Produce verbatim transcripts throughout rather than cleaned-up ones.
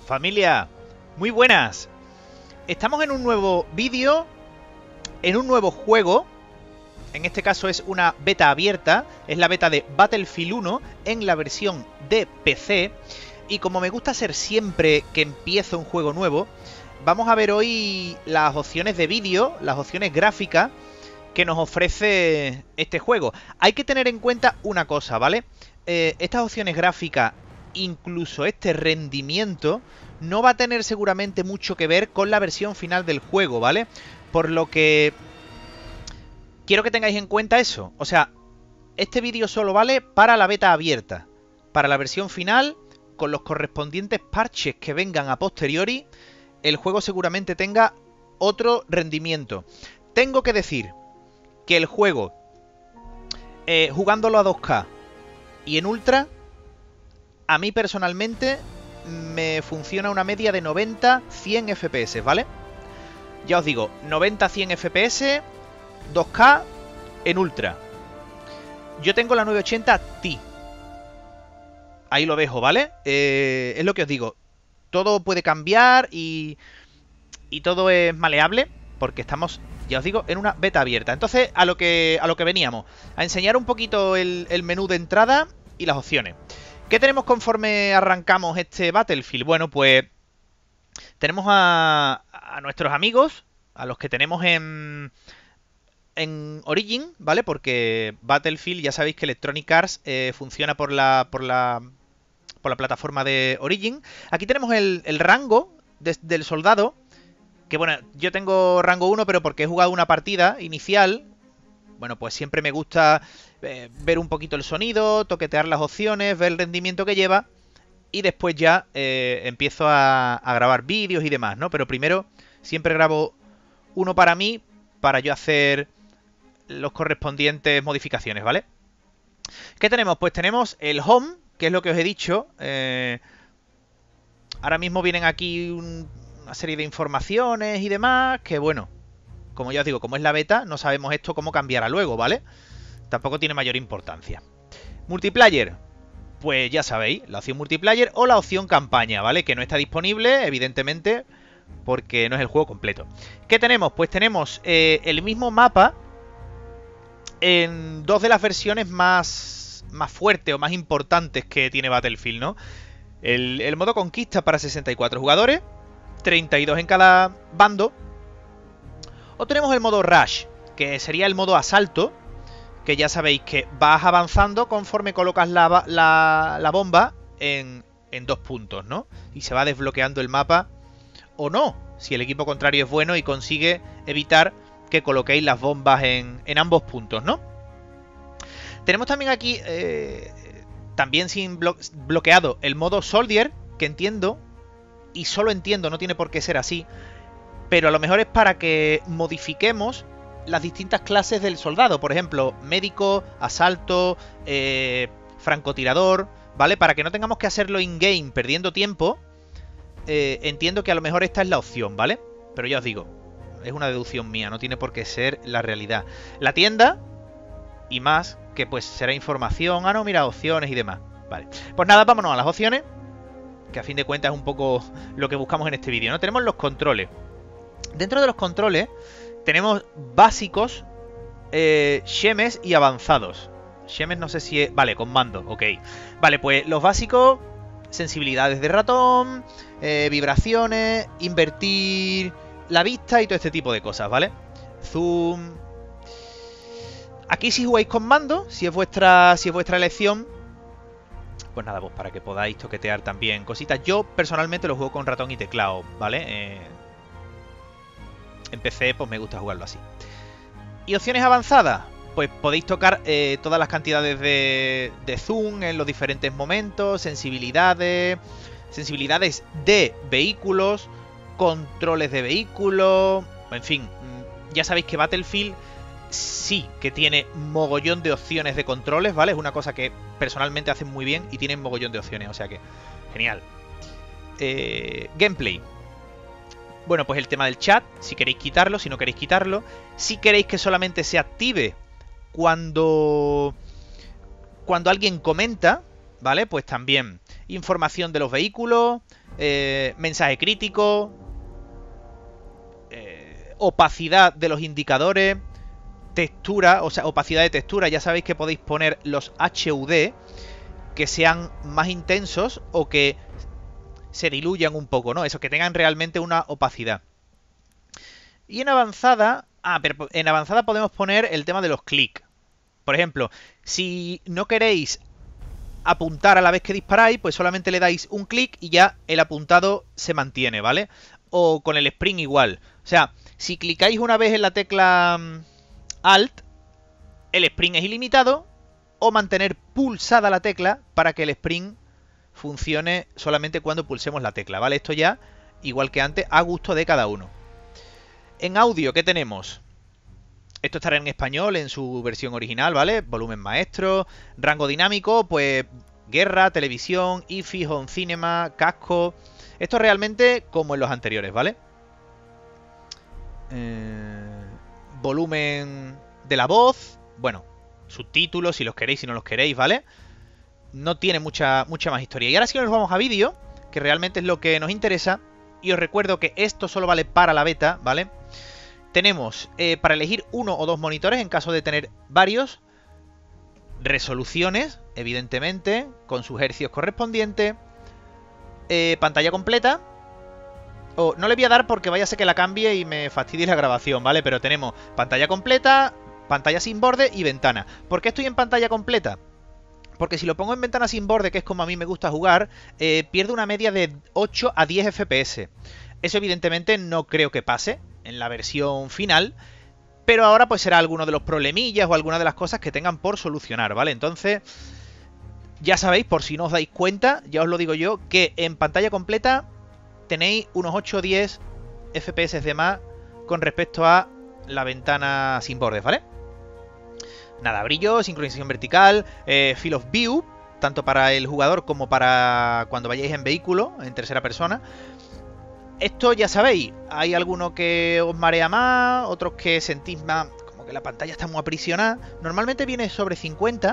Familia, muy buenas. Estamos en un nuevo vídeo, en un nuevo juego. En este caso es una beta abierta, es la beta de Battlefield uno en la versión de P C. Y como me gusta hacer siempre que empiezo un juego nuevo, vamos a ver hoy las opciones de vídeo, las opciones gráficas que nos ofrece este juego. Hay que tener en cuenta una cosa, ¿vale? Eh, estas opciones gráficas, incluso este rendimiento, no va a tener seguramente mucho que ver con la versión final del juego, ¿vale? Por lo que quiero que tengáis en cuenta eso. O sea, este vídeo solo vale para la beta abierta. Para la versión final, con los correspondientes parches que vengan a posteriori, el juego seguramente tenga otro rendimiento. Tengo que decir que el juego, eh, jugándolo a dos K y en Ultra, a mí personalmente me funciona una media de noventa a cien F P S, ¿vale? Ya os digo, noventa a cien F P S, dos K en Ultra. Yo tengo la novecientos ochenta Ti. Ahí lo dejo, ¿vale? Eh, es lo que os digo. Todo puede cambiar y, y todo es maleable, porque estamos, ya os digo, en una beta abierta. Entonces, a lo que, a lo que veníamos, a enseñar un poquito el, el menú de entrada y las opciones. ¿Qué tenemos conforme arrancamos este Battlefield? Bueno, pues tenemos a, a nuestros amigos, a los que tenemos en, en Origin, ¿vale? Porque Battlefield, ya sabéis que Electronic Arts eh, funciona por la, por, la, por la plataforma de Origin. Aquí tenemos el, el rango de, del soldado, que bueno, yo tengo rango uno, pero porque he jugado una partida inicial. Bueno, pues siempre me gusta eh, ver un poquito el sonido, toquetear las opciones, ver el rendimiento que lleva y después ya eh, empiezo a, a grabar vídeos y demás, ¿no? Pero primero siempre grabo uno para mí, para yo hacer los correspondientes modificaciones, ¿vale? ¿Qué tenemos? Pues tenemos el Home, que es lo que os he dicho. Eh, ahora mismo vienen aquí un, una serie de informaciones y demás, que bueno, como ya os digo, como es la beta, no sabemos esto cómo cambiará luego, ¿vale? Tampoco tiene mayor importancia. Multiplayer, pues ya sabéis, la opción multiplayer o la opción campaña, ¿vale? Que no está disponible, evidentemente, porque no es el juego completo. ¿Qué tenemos? Pues tenemos eh, el mismo mapa en dos de las versiones más, más fuertes o más importantes que tiene Battlefield, ¿no? El, el modo conquista para sesenta y cuatro jugadores, treinta y dos en cada bando. O tenemos el modo Rush, que sería el modo asalto, que ya sabéis que vas avanzando conforme colocas la, la, la bomba en, en dos puntos, ¿no? Y se va desbloqueando el mapa, o no, si el equipo contrario es bueno y consigue evitar que coloquéis las bombas en, en ambos puntos, ¿no? Tenemos también aquí, eh, también sin blo bloqueado, el modo Soldier, que entiendo, y solo entiendo, no tiene por qué ser así, pero a lo mejor es para que modifiquemos las distintas clases del soldado. Por ejemplo, médico, asalto, eh, francotirador, ¿vale? Para que no tengamos que hacerlo in-game perdiendo tiempo. Eh, entiendo que a lo mejor esta es la opción, ¿vale? Pero ya os digo, es una deducción mía, no tiene por qué ser la realidad. La tienda y más, que pues será información. Ah, no, mira, opciones y demás. Vale, pues nada, vámonos a las opciones, que a fin de cuentas es un poco lo que buscamos en este vídeo, ¿no? Tenemos los controles. Dentro de los controles tenemos básicos, eh, shemes y avanzados. Shemes no sé si es... Vale, con mando, ok. Vale, pues los básicos, sensibilidades de ratón, eh, vibraciones, invertir la vista y todo este tipo de cosas, ¿vale? Zoom. Aquí si jugáis con mando, si es vuestra, si es vuestra elección, pues nada, pues para que podáis toquetear también cositas. Yo personalmente lo juego con ratón y teclado, ¿vale? Eh... En P C pues me gusta jugarlo así. ¿Y opciones avanzadas? Pues podéis tocar eh, todas las cantidades de, de zoom en los diferentes momentos, sensibilidades, sensibilidades de vehículos, controles de vehículos, en fin, ya sabéis que Battlefield sí que tiene mogollón de opciones de controles, ¿vale? Es una cosa que personalmente hacen muy bien y tienen mogollón de opciones, o sea que genial. Eh, gameplay. Bueno, pues el tema del chat, si queréis quitarlo, si no queréis quitarlo. Si queréis que solamente se active cuando, cuando alguien comenta, ¿vale? Pues también información de los vehículos, eh, mensaje crítico, eh, opacidad de los indicadores, textura, o sea, opacidad de textura. Ya sabéis que podéis poner los H U D que sean más intensos o que se diluyan un poco, ¿no? Eso, que tengan realmente una opacidad. Y en avanzada, ah, pero en avanzada podemos poner el tema de los clics. Por ejemplo, si no queréis apuntar a la vez que disparáis, pues solamente le dais un clic y ya el apuntado se mantiene, ¿vale? O con el sprint igual. O sea, si clicáis una vez en la tecla Alt, el sprint es ilimitado, o mantener pulsada la tecla para que el sprint funcione solamente cuando pulsemos la tecla, ¿vale? Esto ya, igual que antes, a gusto de cada uno. En audio, ¿qué tenemos? Esto estará en español, en su versión original, ¿vale? Volumen maestro, rango dinámico, pues guerra, televisión, I F I, home cinema, casco. Esto es realmente como en los anteriores, ¿vale? Eh, volumen de la voz, bueno, subtítulos si los queréis, si no los queréis, ¿vale? No tiene mucha, mucha más historia. Y ahora sí nos vamos a vídeo, que realmente es lo que nos interesa. Y os recuerdo que esto solo vale para la beta, ¿vale? Tenemos eh, para elegir uno o dos monitores en caso de tener varios. Resoluciones, evidentemente, con sus hercios correspondientes. Eh, pantalla completa. Oh, no le voy a dar porque vaya a ser que la cambie y me fastidie la grabación, ¿vale? Pero tenemos pantalla completa, pantalla sin borde y ventana. ¿Por qué estoy en pantalla completa? Porque si lo pongo en ventana sin borde, que es como a mí me gusta jugar, eh, pierde una media de ocho a diez F P S. Eso evidentemente no creo que pase en la versión final, pero ahora pues será alguno de los problemillas o alguna de las cosas que tengan por solucionar, ¿vale? Entonces, ya sabéis, por si no os dais cuenta, ya os lo digo yo, que en pantalla completa tenéis unos ocho o diez F P S de más con respecto a la ventana sin bordes, ¿vale? Nada, brillo, sincronización vertical, eh, field of view, tanto para el jugador como para cuando vayáis en vehículo, en tercera persona. Esto ya sabéis, hay algunos que os marea más, otros que sentís más, como que la pantalla está muy aprisionada. Normalmente viene sobre cincuenta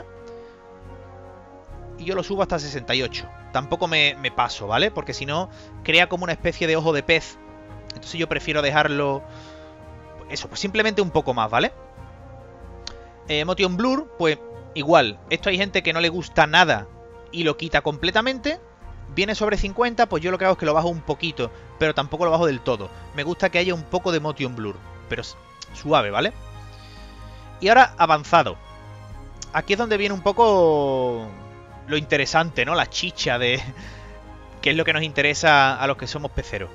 y yo lo subo hasta sesenta y ocho. Tampoco me, me paso, ¿vale? Porque si no, crea como una especie de ojo de pez. Entonces yo prefiero dejarlo, eso, pues simplemente un poco más, ¿vale? Eh, Motion Blur, pues igual. Esto hay gente que no le gusta nada y lo quita completamente. Viene sobre cincuenta, pues yo lo que hago es que lo bajo un poquito, pero tampoco lo bajo del todo. Me gusta que haya un poco de Motion Blur, pero suave, ¿vale? Y ahora avanzado. Aquí es donde viene un poco lo interesante, ¿no? La chicha de... que es lo que nos interesa a los que somos peceros.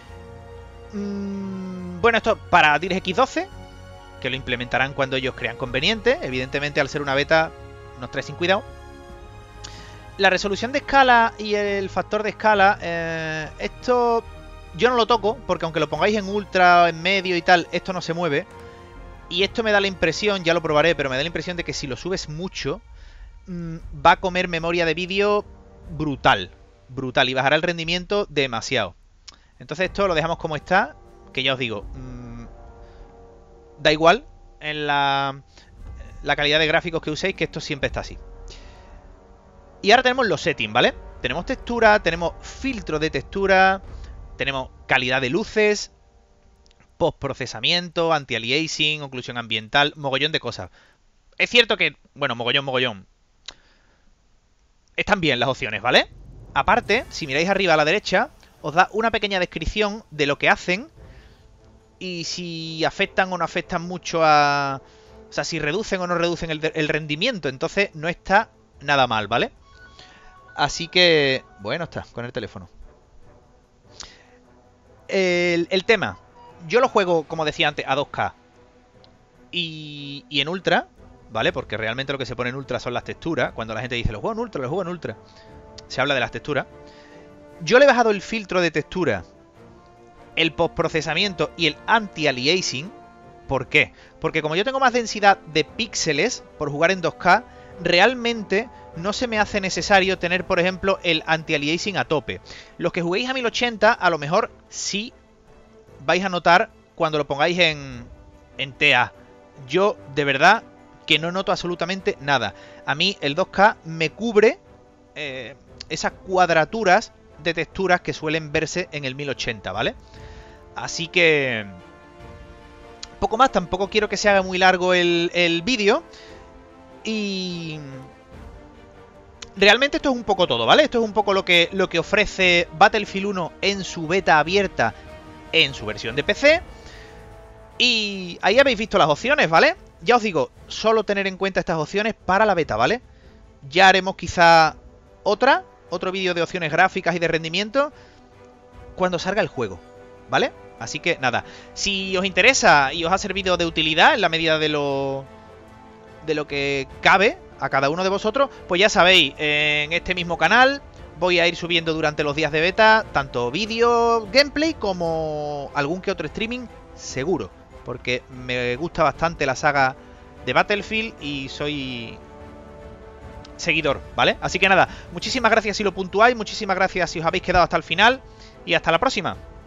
Mm, bueno, esto para DirectX doce, que lo implementarán cuando ellos crean conveniente. Evidentemente, al ser una beta, nos trae sin cuidado. La resolución de escala y el factor de escala, eh, esto yo no lo toco, porque aunque lo pongáis en ultra, en medio y tal, esto no se mueve. Y esto me da la impresión, ya lo probaré, pero me da la impresión de que si lo subes mucho, mmm, va a comer memoria de vídeo brutal, brutal, y bajará el rendimiento demasiado. Entonces esto lo dejamos como está, que ya os digo, mmm, da igual en la, la calidad de gráficos que uséis, que esto siempre está así. Y ahora tenemos los settings, ¿vale? Tenemos textura, tenemos filtro de textura, tenemos calidad de luces, postprocesamiento, anti-aliasing, oclusión ambiental, mogollón de cosas. Es cierto que, bueno, mogollón, mogollón. Están bien las opciones, ¿vale? Aparte, si miráis arriba a la derecha, os da una pequeña descripción de lo que hacen y si afectan o no afectan mucho a... O sea, si reducen o no reducen el, el rendimiento. Entonces no está nada mal, ¿vale? Así que... Bueno, está, con el teléfono. El, el tema. Yo lo juego, como decía antes, a dos K. Y, y en Ultra, ¿vale? Porque realmente lo que se pone en Ultra son las texturas. Cuando la gente dice, lo juego en Ultra, lo juego en Ultra, se habla de las texturas. Yo le he bajado el filtro de textura, el postprocesamiento y el anti-aliasing. ¿Por qué? Porque como yo tengo más densidad de píxeles por jugar en dos K, realmente no se me hace necesario tener, por ejemplo, el anti-aliasing a tope. Los que juguéis a mil ochenta, a lo mejor sí vais a notar cuando lo pongáis en, en T A. Yo, de verdad, que no noto absolutamente nada. A mí el dos K me cubre eh, esas cuadraturas de texturas que suelen verse en el mil ochenta, ¿vale? Así que... poco más, tampoco quiero que se haga muy largo el, el vídeo. Y... realmente esto es un poco todo, ¿vale? Esto es un poco lo que, lo que ofrece Battlefield uno en su beta abierta en su versión de P C. Y ahí habéis visto las opciones, ¿vale? Ya os digo, solo tener en cuenta estas opciones para la beta, ¿vale? Ya haremos quizá otra, otro vídeo de opciones gráficas y de rendimiento cuando salga el juego, ¿vale? Así que nada, si os interesa y os ha servido de utilidad en la medida de lo, de lo que cabe a cada uno de vosotros, pues ya sabéis, en este mismo canal voy a ir subiendo durante los días de beta tanto vídeo, gameplay, como algún que otro streaming, seguro. Porque me gusta bastante la saga de Battlefield y soy seguidor, ¿vale? Así que nada, muchísimas gracias si lo puntuáis, muchísimas gracias si os habéis quedado hasta el final y hasta la próxima.